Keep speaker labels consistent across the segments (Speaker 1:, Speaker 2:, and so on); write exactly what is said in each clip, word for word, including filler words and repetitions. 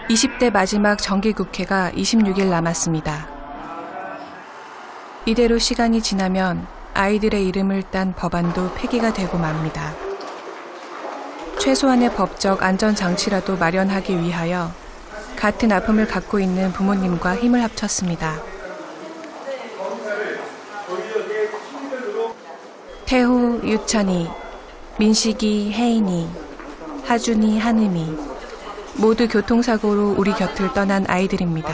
Speaker 1: 이십 대 마지막 정기국회가 이십육 일 남았습니다. 이대로 시간이 지나면 아이들의 이름을 딴 법안도 폐기가 되고 맙니다. 최소한의 법적 안전장치라도 마련하기 위하여 같은 아픔을 갖고 있는 부모님과 힘을 합쳤습니다. 태호, 유찬이, 민식이, 혜인이, 하준이, 한음이 모두 교통사고로 우리 곁을 떠난 아이들입니다.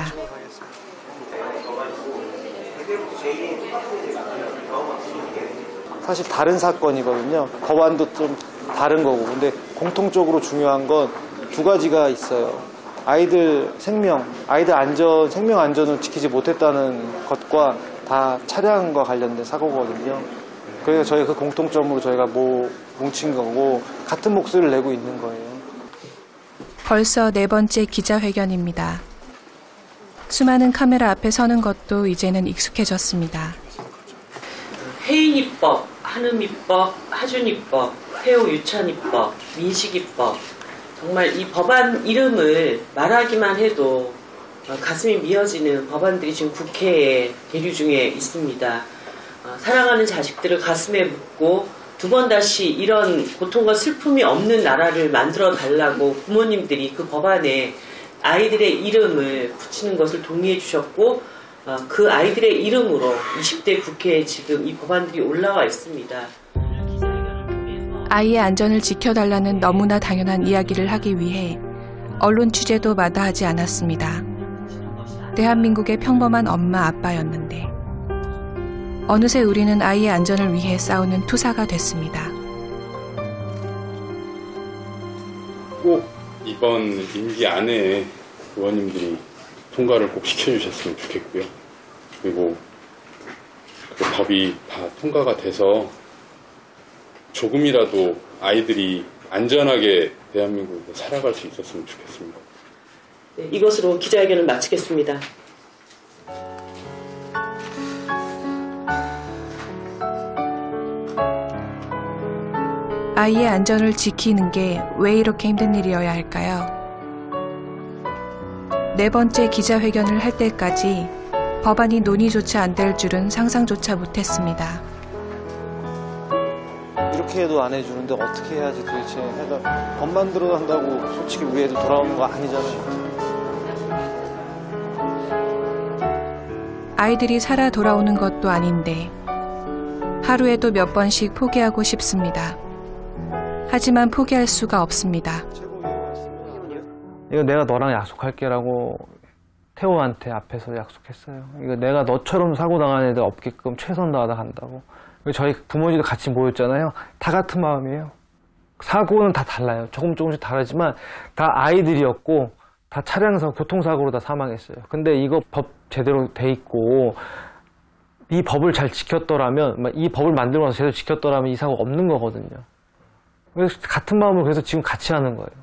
Speaker 2: 사실 다른 사건이거든요. 법안도 좀 다른 거고. 근데 공통적으로 중요한 건 두 가지가 있어요. 아이들 생명, 아이들 안전, 생명 안전을 지키지 못했다는 것과 다 차량과 관련된 사고거든요. 그래서 저희 그 공통점으로 저희가 뭐 뭉친 거고 같은 목소리를 내고 있는 거예요.
Speaker 1: 벌써 네 번째 기자회견입니다. 수많은 카메라 앞에 서는 것도 이제는 익숙해졌습니다.
Speaker 3: 혜인이법, 한음이법, 하준이법, 태호 유찬이법, 민식이법. 정말 이 법안 이름을 말하기만 해도 가슴이 미어지는 법안들이 지금 국회에 계류 중에 있습니다. 사랑하는 자식들을 가슴에 묻고 두 번 다시 이런 고통과 슬픔이 없는 나라를 만들어 달라고 부모님들이 그 법안에 아이들의 이름을 붙이는 것을 동의해 주셨고 그 아이들의 이름으로 이십 대 국회에 지금 이 법안들이 올라와 있습니다.
Speaker 1: 아이의 안전을 지켜달라는 너무나 당연한 이야기를 하기 위해 언론 취재도 마다하지 않았습니다. 대한민국의 평범한 엄마 아빠였는데 어느새 우리는 아이의 안전을 위해 싸우는 투사가 됐습니다.
Speaker 4: 꼭 이번 임기 안에 의원님들이 통과를 꼭 시켜주셨으면 좋겠고요. 그리고 그 법이 다 통과가 돼서 조금이라도 아이들이 안전하게 대한민국에 살아갈 수 있었으면 좋겠습니다.
Speaker 3: 네, 이것으로 기자회견을 마치겠습니다.
Speaker 1: 아이의 안전을 지키는 게 왜 이렇게 힘든 일이어야 할까요? 네 번째 기자회견을 할 때까지 법안이 논의조차 안 될 줄은 상상조차 못했습니다.
Speaker 2: 이렇게 해도 안 해주는데 어떻게 해야지 도대체 해가 법 만들어 한다고 솔직히 우리 애들 돌아오는 거 아니잖아요.
Speaker 1: 아이들이 살아 돌아오는 것도 아닌데 하루에도 몇 번씩 포기하고 싶습니다. 하지만 포기할 수가 없습니다.
Speaker 5: 이거 내가 너랑 약속할게라고 태호한테 앞에서 약속했어요. 이거 내가 너처럼 사고 당한 애들 없게끔 최선 다하다 간다고. 저희 부모님도 같이 모였잖아요. 다 같은 마음이에요. 사고는 다 달라요. 조금 조금씩 다르지만 다 아이들이었고 다 차량사고 교통사고로 다 사망했어요. 근데 이거 법 제대로 돼 있고 이 법을 잘 지켰더라면, 이 법을 만들고 나서 제대로 지켰더라면 이 사고 없는 거거든요. 그래서 같은 마음으로 그래서 지금 같이 하는 거예요.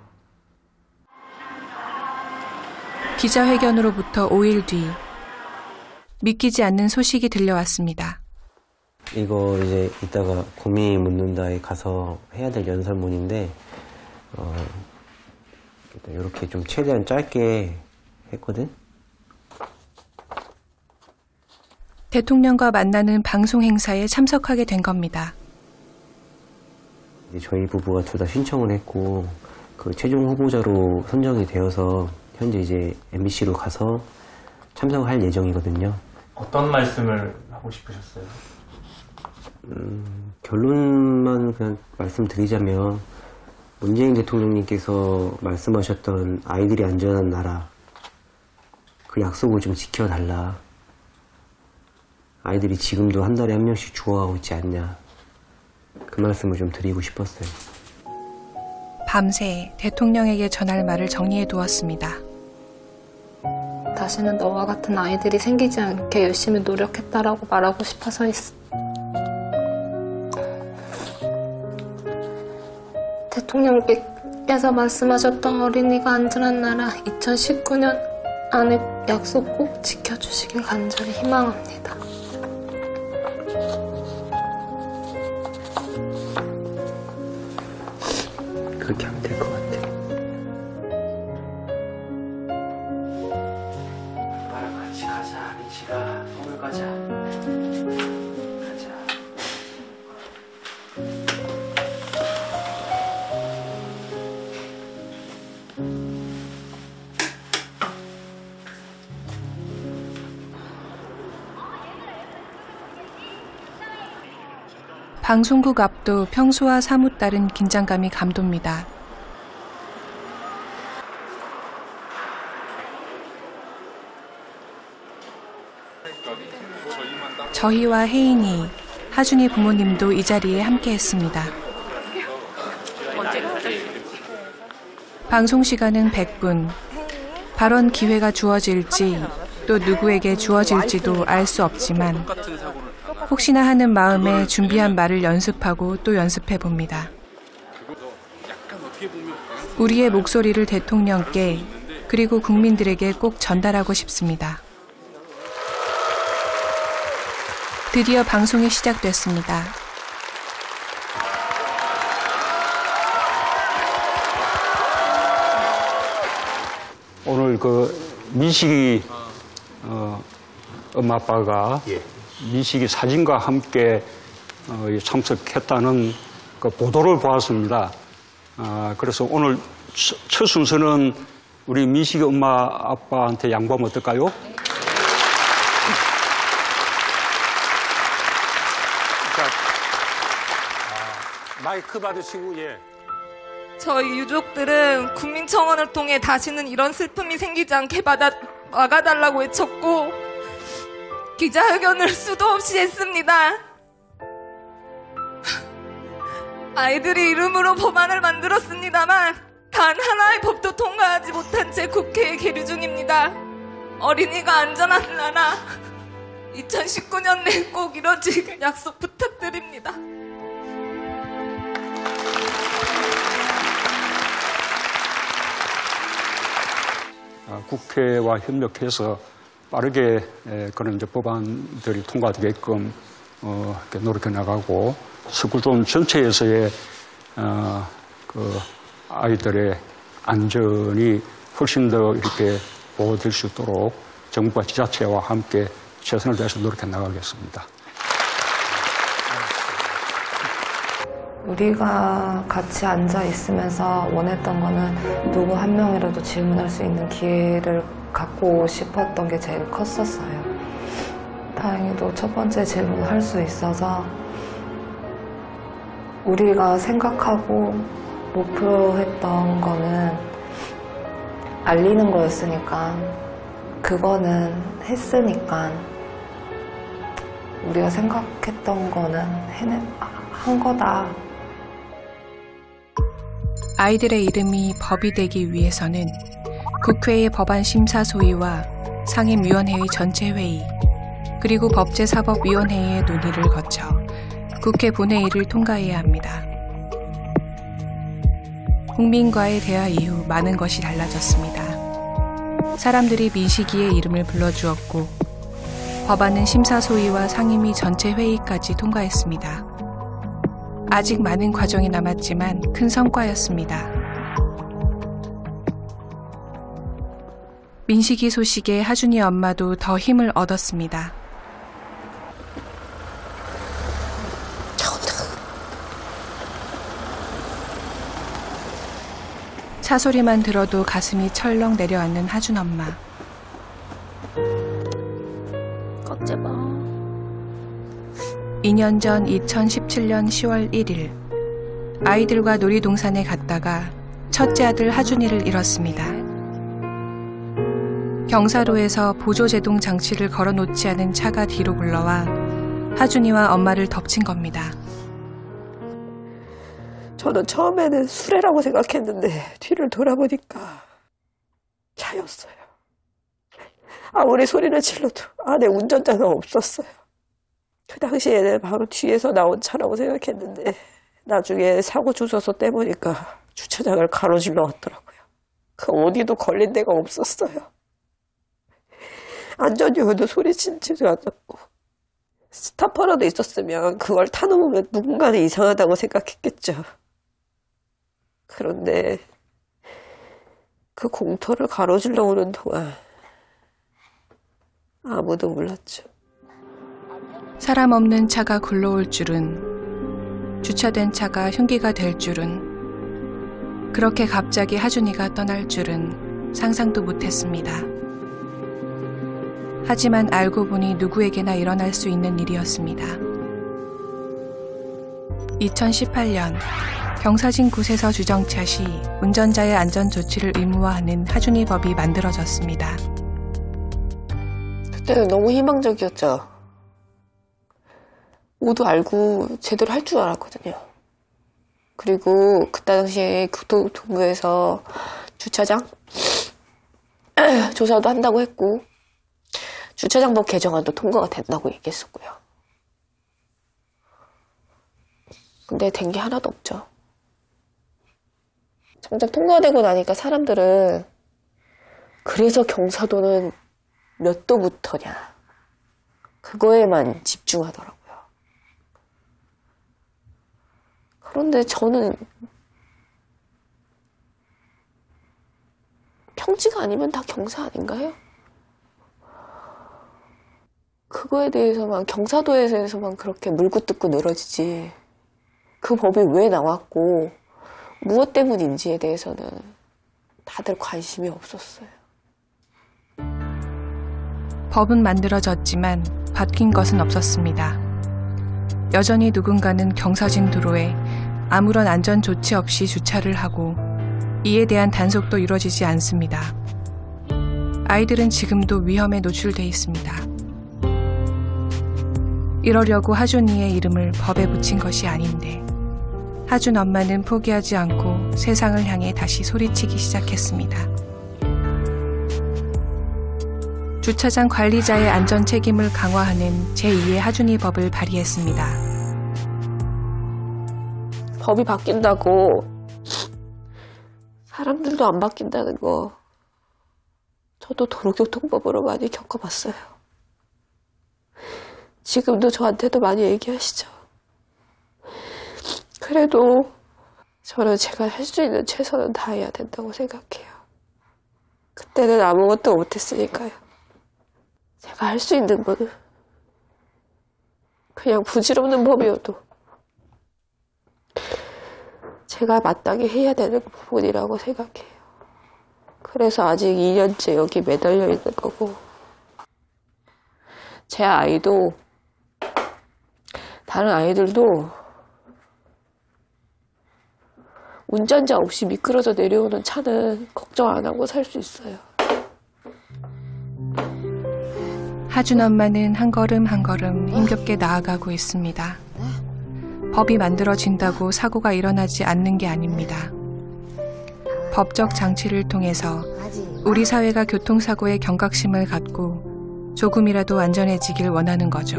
Speaker 1: 기자회견으로부터 오 일 뒤 믿기지 않는 소식이 들려왔습니다.
Speaker 6: 이거 이제 이따가 고미 묻는다에 가서 해야 될 연설문인데 어, 이렇게 좀 최대한 짧게 했거든.
Speaker 1: 대통령과 만나는 방송 행사에 참석하게 된 겁니다.
Speaker 6: 저희 부부가 둘 다 신청을 했고 그 최종 후보자로 선정이 되어서 현재 이제 엠비씨로 가서 참석할 예정이거든요.
Speaker 7: 어떤 말씀을 하고 싶으셨어요?
Speaker 6: 음, 결론만 그냥 말씀드리자면 문재인 대통령님께서 말씀하셨던 아이들이 안전한 나라, 그 약속을 좀 지켜달라. 아이들이 지금도 한 달에 한 명씩 죽어가고 있지 않냐. 그 말씀을 좀 드리고 싶었어요.
Speaker 1: 밤새 대통령에게 전할 말을 정리해 두었습니다.
Speaker 8: 다시는 너와 같은 아이들이 생기지 않게 열심히 노력했다라고 말하고 싶어서 있어. 대통령께서 말씀하셨던 어린이가 안전한 나라 이천십구 년 안에 약속 꼭 지켜주시길 간절히 희망합니다.
Speaker 6: 그렇게 하면 될 것 같아.
Speaker 1: 방송국 앞도 평소와 사뭇 다른 긴장감이 감돕니다. 저희와 혜인이, 하준이 부모님도 이 자리에 함께했습니다. 방송 시간은 백 분. 발언 기회가 주어질지 또 누구에게 주어질지도 알 수 없지만 혹시나 하는 마음에 준비한 말을 연습하고 또 연습해봅니다. 우리의 목소리를 대통령께 그리고 국민들에게 꼭 전달하고 싶습니다. 드디어 방송이 시작됐습니다.
Speaker 9: 오늘 그 민식이 어, 엄마 아빠가 예. 민식이 사진과 함께 어, 참석했다는 그 보도를 보았습니다. 아, 그래서 오늘 첫, 첫 순서는 우리 민식이 엄마 아빠한테 양보하면 어떨까요? 자, 아, 마이크 받으시고 예.
Speaker 10: 저희 유족들은 국민청원을 통해 다시는 이런 슬픔이 생기지 않게 받아, 막아달라고 외쳤고 기자회견을 수도 없이 했습니다. 아이들이 이름으로 법안을 만들었습니다만 단 하나의 법도 통과하지 못한 채 국회에 계류 중입니다. 어린이가 안전한 나라 이천십구 년 내에 꼭 이뤄지길 약속 부탁드립니다.
Speaker 9: 국회와 협력해서 빠르게 그런 이제 법안들이 통과되게끔 어, 노력해 나가고 서구권 전체에서의 어, 그 아이들의 안전이 훨씬 더 이렇게 보호될 수 있도록 정부와 지자체와 함께 최선을 다해서 노력해 나가겠습니다.
Speaker 11: 우리가 같이 앉아 있으면서 원했던 거는 누구 한 명이라도 질문할 수 있는 기회를 갖고 싶었던 게 제일 컸었어요. 다행히도 첫 번째 질문을 할 수 있어서 우리가 생각하고 목표했던 거는 알리는 거였으니까 그거는 했으니까 우리가 생각했던 거는 해낸, 한 거다.
Speaker 1: 아이들의 이름이 법이 되기 위해서는 국회의 법안 심사 소위와 상임위원회의 전체 회의, 그리고 법제사법위원회의 논의를 거쳐 국회 본회의를 통과해야 합니다. 국민과의 대화 이후 많은 것이 달라졌습니다. 사람들이 민식이의 이름을 불러주었고 법안은 심사 소위와 상임위 전체 회의까지 통과했습니다. 아직 많은 과정이 남았지만 큰 성과였습니다. 민식이 소식에 하준이 엄마도 더 힘을 얻었습니다. 차 소리만 들어도 가슴이 철렁 내려앉는 하준 엄마.
Speaker 8: 어째 봐.
Speaker 1: 이 년 전 이천십칠 년 시월 일일 아이들과 놀이동산에 갔다가 첫째 아들 하준이를 잃었습니다. 경사로에서 보조제동 장치를 걸어놓지 않은 차가 뒤로 굴러와 하준이와 엄마를 덮친 겁니다.
Speaker 12: 저는 처음에는 수레라고 생각했는데 뒤를 돌아보니까 차였어요. 아무리 소리를 질러도 안에 운전자가 없었어요. 그 당시에는 바로 뒤에서 나온 차라고 생각했는데 나중에 사고 주소서 떼보니까 주차장을 가로질러 왔더라고요. 그 어디도 걸린 데가 없었어요. 안전요원도 소리치지도 않았고 스타퍼라도 있었으면 그걸 타놓으면 누군가는 이상하다고 생각했겠죠. 그런데 그 공터를 가로질러 오는 동안 아무도 몰랐죠.
Speaker 1: 사람 없는 차가 굴러올 줄은, 주차된 차가 흉기가 될 줄은, 그렇게 갑자기 하준이가 떠날 줄은 상상도 못했습니다. 하지만 알고 보니 누구에게나 일어날 수 있는 일이었습니다. 이천십팔 년 경사진 굿에서 주정차 시 운전자의 안전조치를 의무화하는 하준이 법이 만들어졌습니다.
Speaker 12: 그때는 너무 희망적이었죠. 모두 알고 제대로 할 줄 알았거든요. 그리고 그때 당시에 교통통부에서 주차장 조사도 한다고 했고 주차장법 개정안도 통과가 된다고 얘기했었고요. 근데 된 게 하나도 없죠. 점점 통과되고 나니까 사람들은 그래서 경사도는 몇 도부터냐 그거에만 집중하더라고요. 그런데 저는 평지가 아니면 다 경사 아닌가요? 그거에 대해서만 경사도에 대해서만 그렇게 물고 뜯고 늘어지지 그 법이 왜 나왔고 무엇 때문인지에 대해서는 다들 관심이 없었어요.
Speaker 1: 법은 만들어졌지만 바뀐 것은 없었습니다. 여전히 누군가는 경사진 도로에 아무런 안전 조치 없이 주차를 하고 이에 대한 단속도 이루어지지 않습니다. 아이들은 지금도 위험에 노출돼 있습니다. 이러려고 하준이의 이름을 법에 붙인 것이 아닌데 하준 엄마는 포기하지 않고 세상을 향해 다시 소리치기 시작했습니다. 주차장 관리자의 안전 책임을 강화하는 제이의 하준이 법을 발의했습니다.
Speaker 12: 법이 바뀐다고 사람들도 안 바뀐다는 거 저도 도로교통법으로 많이 겪어봤어요. 지금도 저한테도 많이 얘기하시죠. 그래도 저는 제가 할 수 있는 최선은 다해야 된다고 생각해요. 그때는 아무것도 못했으니까요. 제가 할 수 있는 거는 그냥 부질없는 법이어도 제가 마땅히 해야 되는 부분이라고 생각해요. 그래서 아직 이 년째 여기 매달려 있는 거고 제 아이도 다른 아이들도 운전자 없이 미끄러져 내려오는 차는 걱정 안 하고 살 수 있어요.
Speaker 1: 하준 엄마는 한 걸음 한 걸음 힘겹게 나아가고 있습니다. 법이 만들어진다고 사고가 일어나지 않는 게 아닙니다. 법적 장치를 통해서 우리 사회가 교통사고의 경각심을 갖고 조금이라도 안전해지길 원하는 거죠.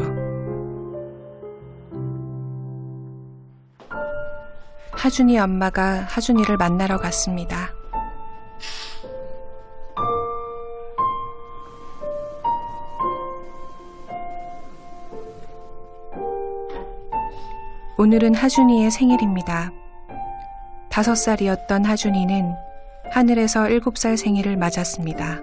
Speaker 1: 하준이 엄마가 하준이를 만나러 갔습니다. 오늘은 하준이의 생일입니다. 다섯 살이었던 하준이는 하늘에서 일곱 살 생일을 맞았습니다.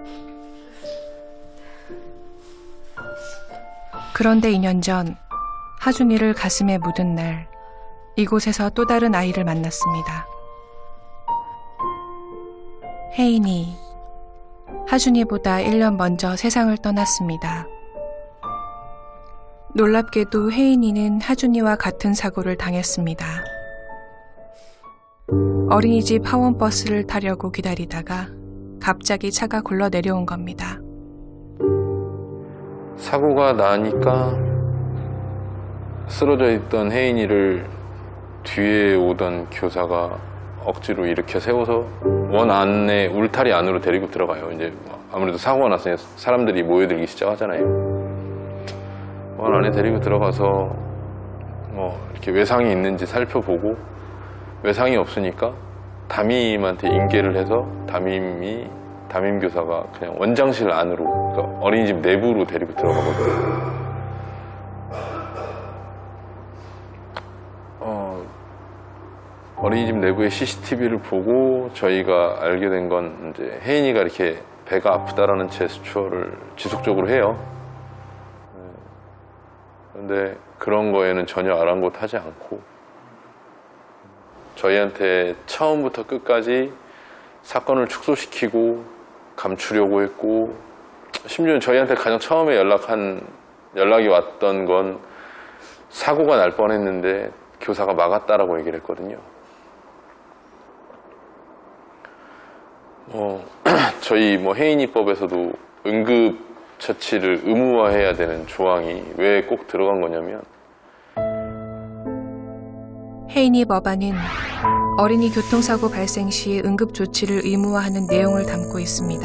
Speaker 1: 그런데 이 년 전 하준이를 가슴에 묻은 날 이곳에서 또 다른 아이를 만났습니다. 혜인이 하준이보다 일 년 먼저 세상을 떠났습니다. 놀랍게도 혜인이는 하준이와 같은 사고를 당했습니다. 어린이집 하원버스를 타려고 기다리다가 갑자기 차가 굴러 내려온 겁니다.
Speaker 4: 사고가 나니까 쓰러져 있던 혜인이를 뒤에 오던 교사가 억지로 일으켜 세워서 원 안에 울타리 안으로 데리고 들어가요. 이제 아무래도 사고가 났으니까 사람들이 모여들기 시작하잖아요. 원 안에 데리고 들어가서 뭐 이렇게 외상이 있는지 살펴보고 외상이 없으니까 담임한테 인계를 해서 담임이 담임 교사가 그냥 원장실 안으로 그러니까 어린이집 내부로 데리고 들어가거든요. 어, 어린이집 내부의 씨씨티비를 보고 저희가 알게 된 건 이제 혜인이가 이렇게 배가 아프다라는 제스처를 지속적으로 해요. 근데 그런 거에는 전혀 아랑곳하지 않고 저희한테 처음부터 끝까지 사건을 축소시키고 감추려고 했고 심지어 저희한테 가장 처음에 연락한 연락이 왔던 건 사고가 날 뻔했는데 교사가 막았다라고 얘기를 했거든요. 어, 저희 뭐 혜인이법에서도 응급처치를 의무화해야 되는 조항이 왜 꼭 들어간 거냐면,
Speaker 1: 혜인이 법안은 어린이 교통사고 발생 시 응급조치를 의무화하는 내용을 담고 있습니다.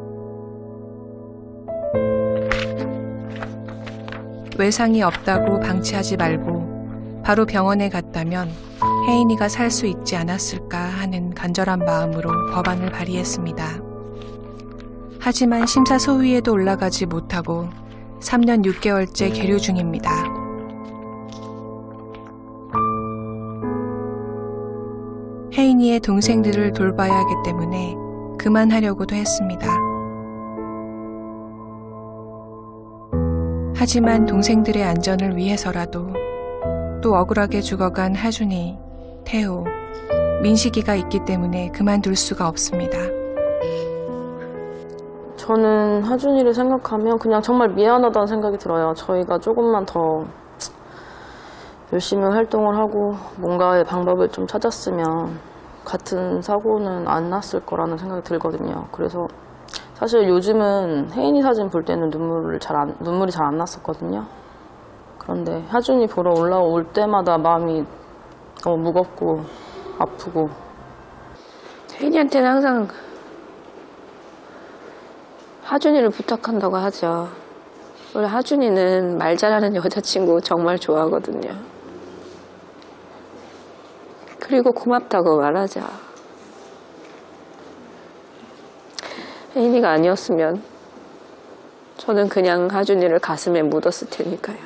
Speaker 1: 외상이 없다고 방치하지 말고 바로 병원에 갔다면 혜인이가 살 수 있지 않았을까 하는 간절한 마음으로 법안을 발의했습니다. 하지만 심사소위에도 올라가지 못하고 삼 년 육 개월째 계류 중입니다. 혜인이의 동생들을 돌봐야 하기 때문에 그만하려고도 했습니다. 하지만 동생들의 안전을 위해서라도 또 억울하게 죽어간 하준이, 태호, 민식이가 있기 때문에 그만둘 수가 없습니다.
Speaker 13: 저는 하준이를 생각하면 그냥 정말 미안하다는 생각이 들어요. 저희가 조금만 더 열심히 활동을 하고 뭔가의 방법을 좀 찾았으면 같은 사고는 안 났을 거라는 생각이 들거든요. 그래서 사실 요즘은 혜인이 사진 볼 때는 눈물을 잘 안, 눈물이 잘 안 났었거든요. 그런데 하준이 보러 올라올 때마다 마음이 너무 무겁고 아프고.
Speaker 12: 혜인이한테는 항상 하준이를 부탁한다고 하죠. 원래 하준이는 말 잘하는 여자친구 정말 좋아하거든요. 그리고 고맙다고 말하자. 혜인이가 아니었으면 저는 그냥 하준이를 가슴에 묻었을 테니까요.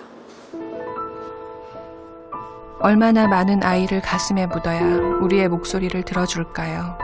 Speaker 1: 얼마나 많은 아이를 가슴에 묻어야 우리의 목소리를 들어줄까요?